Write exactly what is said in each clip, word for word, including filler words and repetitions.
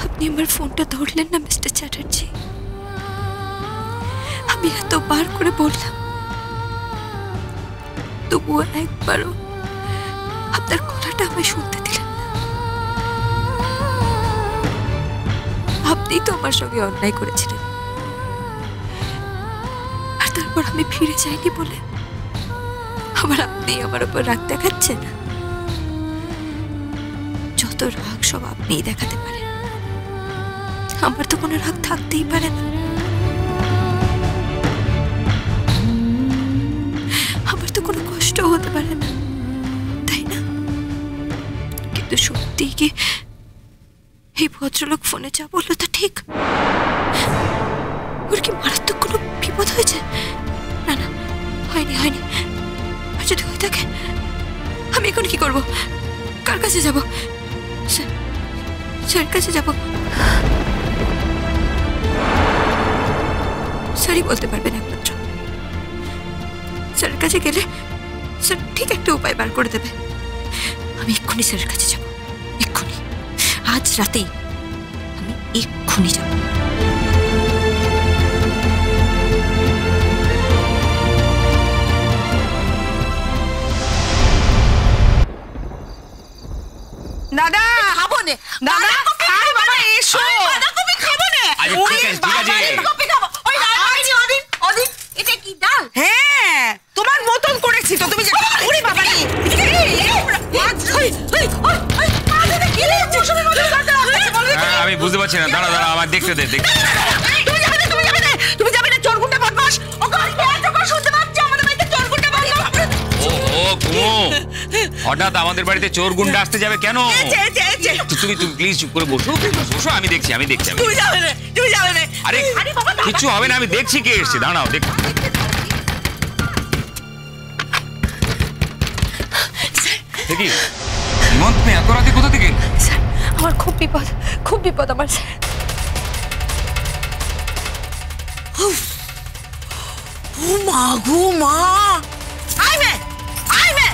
আপনি আমার ফোনটা ধরলেন না মিস্টার চ্যাটার্জি। আমি এতবার করে বললাম, তবুও একবারও আপনার গলাটা আমায় শুনতে দিলেন না। আপনি তো আমার সঙ্গে অন্যায় করেছিলেন, আর তারপর আমি ফিরে যাইনি বলে আবার আপনি আমার উপর রাগ দেখাচ্ছেন। যত রাগ সব আপনিই দেখাতে পারেন, আমার তো কোনো রাগ থাকতেই পারে না। আমার তো কোনো কষ্ট হতে পারে না, তাই না? কিন্তু সত্যি কি এই ভদ্রলোক ফোনে যা বললো তা ঠিক? ওর কি মারাত্মক কোনো বিপদ হয়েছে? না না, হয়নি হয়নি। আর যদি হয়ে থাকে আমি এখন কি করবো? কার কাছে যাবো? স্যার কাছে যাবো? স্যারই বলতে পারবেন একমাত্র। স্যারের কাছে গেলে স্যার ঠিক একটা উপায় বার করে দেবে। আমি এক্ষুনি স্যারের কাছে যাব, এক্ষুনি, আজ রাতেই আমি এক্ষুনি যাব। দাদা খাবো নে, দাদা আরে বাবা এসো, দাদা কপি খাবো নে। আরে ঠিক আছে ঠিক আছে, কপি খাবো। ওই আইনি অদিন অদিন এটা কি ডাল? হ্যাঁ তোমার মতন করেছি তো, তুমি ওরে বাবা রে আমি বুঝতে পারছি না। দাঁড়া দাঁড়া, আমার দেখতে দে। তুমি যাবে না, তুমি যাবে না, তুমি যাবে না। চোরগুন্ডা বদমাশ, ও কালকে এতবার শুনতে পাচ্ছি আমাদের বাড়িতে চোরগুন্ডা বদমাশ। ও ও কুমু, হঠাৎ আমাদের বাড়িতে চোর গুন্ডা আসতে যাবে কেন? তুমি তুমি প্লিজ চুপ করে বসো, বসো, আমি দেখছি আমি দেখছি তুমি যাবে না, তুমি যাবে না। আরে কিছু হবে না, আমি দেখছি কে এসেছে। দাঁড়াও দেখ। দেখি হিমন্ত, তুমি এত রাতে কোথা থেকে? স্যার আমার খুব বিপদ, খুব বিপদ আমার স্যার। ও মা গো মা, আই মে আই মে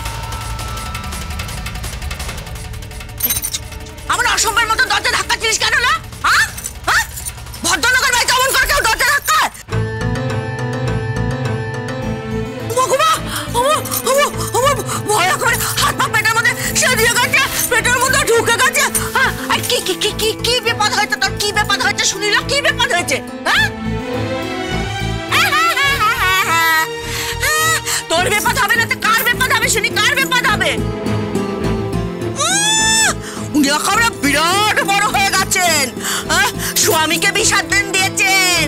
আমার অসম্ভবের মতো দরজা ধাক্কাচ্ছিস কেন? না হ্যাঁ হ্যাঁ, ভদ্রলোকের ভাই কেমন করে কেউ দরজা ধাক্কায়? ভগবান, আমার আমার আমার ভয় করে হাত পা পেটের মধ্যে সেদিয়ে গেছে, পেটের মধ্যে ঢুকে গেছে। হ্যাঁ, আর কি কি কি কি কি বিপদ হয়েছে তোর? কি বিপদ হয়েছে শুনিল? কি বিপদ হয়েছে? হ্যাঁ, তোর বিপদ হবে না তো কার বিপদ হবে শুনি? কার বিপদ হবে? উনি একেবারে বিরাট বড় হয়ে গেছেন, স্বামীকে বিষাদ দেন দিয়েছেন।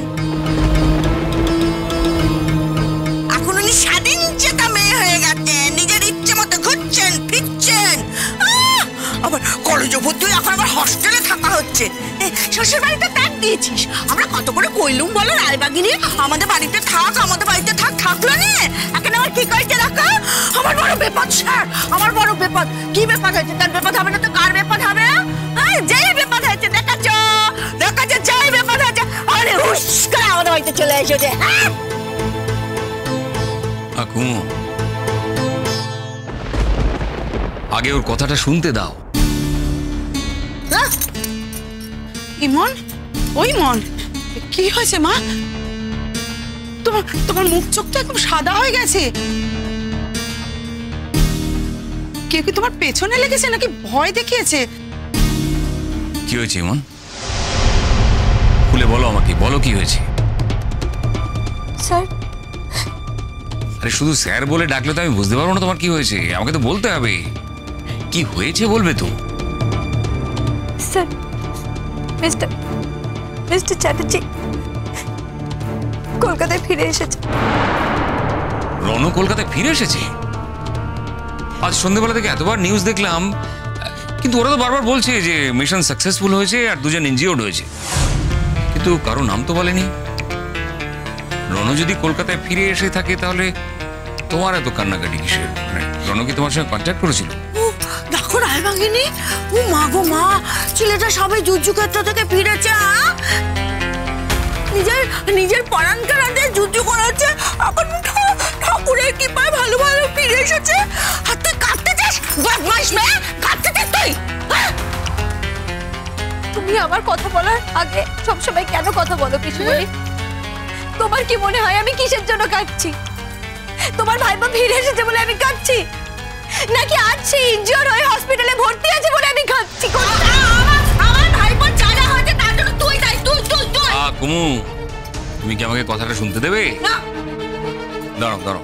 এখন উনি স্বাধীন চেতা মেয়ে হয়ে গেছেন, নিজের ইচ্ছে মতো ঘুরছেন ফিরছেন। আবার কলেজে ভর্তি হয়ে এখন আবার হস্টেলে থাকা হচ্ছে। শ্বশুর বাড়িতে ত্যাগ দিয়েছিস, আমরা কত করে কইলুম বলো রায়বাগিনী আমাদের বাড়িতে থাক, আমাদের বাড়িতে থাক, থাকলো না। এখন আবার কি কইতে রাখা? আমার বড় বিপদ স্যার, আমার বড় বিপদ। কি বিপদ হয়েছে? তার বিপদ হবে না তো কার বিপদ হবে? যেই বিপদ হয়েছে দেখাচ্ছ দেখাচ্ছ, যেই বিপদ হয়েছে আরে হুস করে আমাদের বাড়িতে চলে এসেছে। আগে ওর কথাটা শুনতে দাও। ইমন, ওই মন, কি হয়েছে মা? তোমার তোমার মুখ চোখটা একদম সাদা হয়ে গেছে। কেউ কি তোমার পেছনে লেগেছে নাকি ভয় দেখিয়েছে? কি হয়েছে ইমন? খুলে বলো আমাকে, বলো কি হয়েছে? স্যার, আরে শুধু স্যার বলে ডাকলে তো আমি বুঝতে পারবো না তোমার কি হয়েছে। আমাকে তো বলতে হবে কি হয়েছে, বলবে তো। স্যার, মিস্টার মিস্টার চ্যাটার্জি কলকাতায় ফিরে এসেছে। রণ কলকাতায় ফিরে এসেছে? আজ সন্ধ্যেবেলা থেকে এতবার নিউজ দেখলাম, কিন্তু ওরা তো বারবার বলছে যে মিশন সাকসেসফুল হয়েছে আর দুজন ইনজিওর্ড হয়েছে, কিন্তু কারো নাম তো বলেনি। রণ যদি কলকাতায় ফিরে এসে থাকে তাহলে তোমার এত কান্নাকাটি কিসের? রণ কি তোমার সঙ্গে কন্ট্যাক্ট করেছিল? দেখো রায়বাগিনী, ও মা গো মা, ছেলেটা সবাই যুদ্ধক্ষেত্র থেকে ফিরেছে। নিজের নিজের পরাণকে রাতে যুদ্ধ করাচ্ছে, এখন ঠাকুরের কৃপায় ভালো ভালো ফিরে এসেছে। আর তুই কাঁদতে চাস? বদমাইশ মেয়ে, কাঁদতে চাস তুই? তুমি তুমি আমার কথা বলার আগে সবসময় কেন কথা বলো পিসিমণি? তোমার কি মনে হয় আমি কিসের জন্য কাঁদছি? তোমার ভাইপো ফিরে এসেছে বলে আমি কাঁদছি, নাকি আজ সে ইনজিওর হয়ে হসপিটালে ভর্তি আছে বলে আমি কাঁদছি? আমার ভাইপো জানা হয়েছে তার জন্য তুই তাই তুই তুই তুই আ কুমু, তুমি কি আমাকে কথাটা শুনতে দেবে? না। দাঁড়াও দাঁড়াও,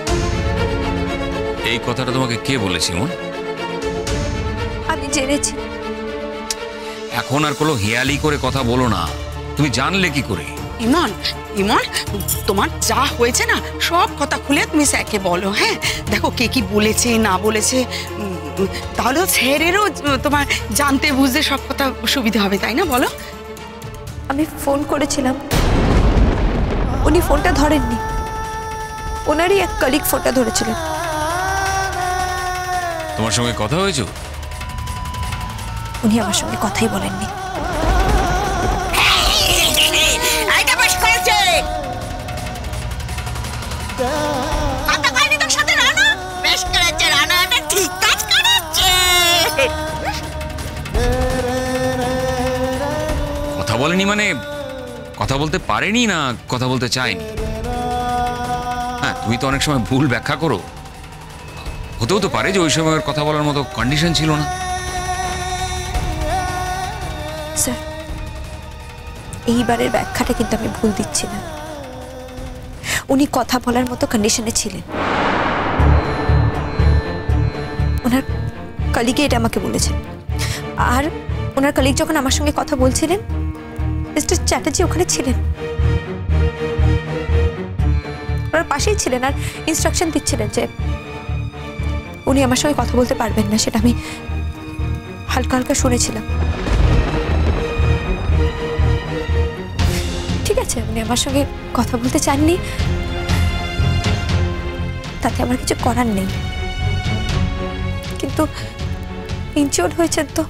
এই কথাটা তোমাকে কে বলেছে ইমন? আমি জেনেছি। এখন আর কোনো হেয়ালি করে কথা বলো না। তুমি জানলে কি করে? ইমন, ইমন, তোমার যা হয়েছে না সব কথা খুলে তুমি স্যারকে বলো। হ্যাঁ, দেখো কে কি বলেছে না বলেছে, তাহলে স্যারেরও তোমার জানতে বুঝতে সব কথা সুবিধা হবে, তাই না? বলো। আমি ফোন করেছিলাম, উনি ফোনটা ধরেননি। ওনারই এক কলিগ ফোনটা ধরেছিলেন। তোমার সঙ্গে কথা হয়েছে? উনি আমার সঙ্গে কথাই বলেননি। এইটা বেশ করেছে। কথা কয়নি তোর সাথে রানা? বেশ করেছে, রানা এটা ঠিক কাজ করেছে। কথা বলেনি মানে কথা বলতে পারেনি না কথা বলতে চায়নি? হ্যাঁ, তুমি তো অনেক সময় ভুল ব্যাখ্যা করো। হতেও তো পারে যে ওই সময় কথা বলার মতো কন্ডিশন ছিল না। স্যার, এইবারের ব্যাখ্যাটা কিন্তু আমি ভুল দিচ্ছি না। উনি কথা বলার মতো কন্ডিশনে ছিলেন। ওনার কলিগে এটা আমাকে বলেছেন। আর ওনার কলিগ যখন আমার সঙ্গে কথা বলছিলেন, মিস্টার চ্যাটার্জি ওখানে ছিলেন, ওনার পাশেই ছিলেন আর ইনস্ট্রাকশন দিচ্ছিলেন যে উনি আমার সঙ্গে কথা বলতে পারবেন না। সেটা আমি হালকা হালকা শুনেছিলাম। ঠিক আছে, উনি আমার সঙ্গে কথা বলতে চাননি, তাতে আমার কিছু করার নেই। কিন্তু ইনজিওর্ড হয়েছেন তো,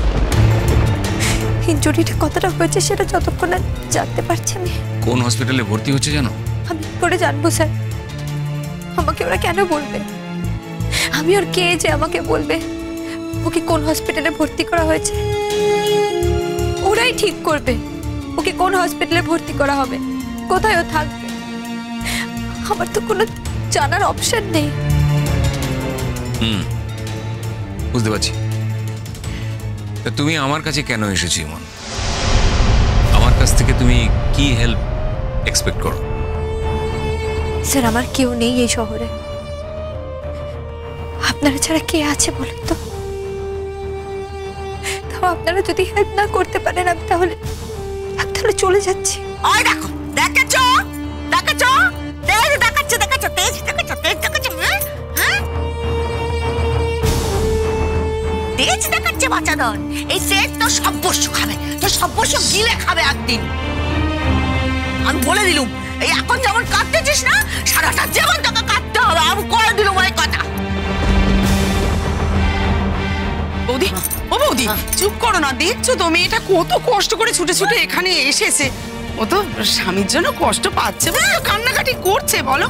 ইনজুরিটা কতটা হয়েছে সেটা যতক্ষণ না জানতে পারছি আমি। কোন হসপিটালে ভর্তি হচ্ছে জানো? আমি কি করে জানবো স্যার? আমাকে ওরা কেন বলবে? আমি ওর কে যে আমাকে বলবে ওকে কোন হসপিটালে ভর্তি করা হয়েছে? ওরাই ঠিক করবে ওকে কোন হসপিটালে ভর্তি করা হবে, কোথায় ও থাকবে। আমার তো কোনো জানার অপশন নেই। হুম, বুঝতে পারছি। তা তুমি আমার কাছে কেন এসেছো ইমন? আমার কাছ থেকে তুমি কি হেল্প এক্সপেক্ট করো? স্যার, আমার কেউ নেই এই শহরে। আপনারা ছাড়া কে আছে বলুন তো? তাও আপনারা যদি হেল্প না করতে পারেন আমি তাহলে আমি তাহলে চলে যাচ্ছি। ওই দেখো, দেখেছো দেখেছো তেজ দেখাচ্ছে, দেখেছো তেজ দেখেছো তেজ দেখাচ্ছে, হ্যাঁ তেজ দেখাচ্ছে বাচ্চাদের। এই তেজ তো সর্বস্ব খাবে, তো সর্বস্ব গিলে খাবে একদিন। আমি বলে দিলুম, এই এখন যেমন কাঁদতেছিস না, সারাটা জীবন তোকে কাঁদতে হবে। আমি করে দিলুম ওই কথা। বৌদি, ও বৌদি, চুপ করো না। দেখছো তো মেয়েটা কত কষ্ট করে ছুটে ছুটে এখানে এসেছে। ও তো স্বামীর জন্য কষ্ট পাচ্ছে বলে তো কান্নাকাটি করছে। বলো,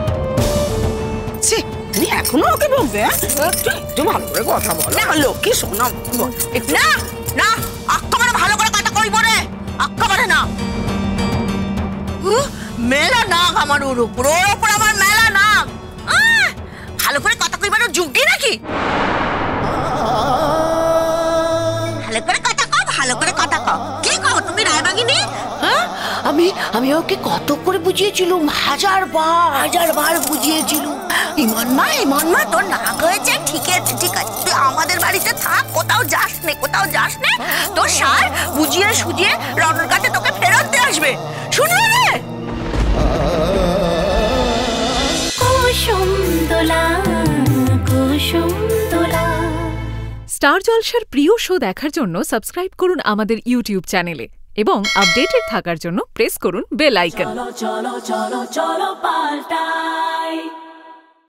তুমি এখনো ওকে বলবে? একটু ভালো করে কথা বলো। না লক্ষ্মী শোনো না না, একেবারে ভালো করে কথা কইব রে, একেবারে না। মেলা নাক আমার ওর উপর, ওর উপর আমার মেলা নাক। ভালো করে কথা কইবার যোগ্যই নাকি? ভালো করে কথা কও, ভালো করে কথা কও। কি কও তুমি রায়বাগিনী? হ্যাঁ, আমি আমি ওকে কত করে বুঝিয়েছিলুম, হাজার বার হাজার বার বুঝিয়েছিলুম। ইমন মা, ইমন মা, তোর নাক হয়েছে, ঠিক আছে ঠিক আছে, তুই আমাদের বাড়িতে থাক, কোথাও যাস নে, কোথাও যাস নে। তোর সার বুঝিয়ে সুজিয়ে রনর কাছে তোকে ফেরত দিয়ে আসবে, শুনলি রে? কুসুম দোলা কুসুম দোলা। স্টার জলসার প্রিয় শো দেখার জন্য সাবস্ক্রাইব করুন আমাদের ইউটিউব চ্যানেলে এবং আপডেটেড থাকার জন্য প্রেস করুন বেল আইকন। চলো চলো চলো চলো পাল্টাই।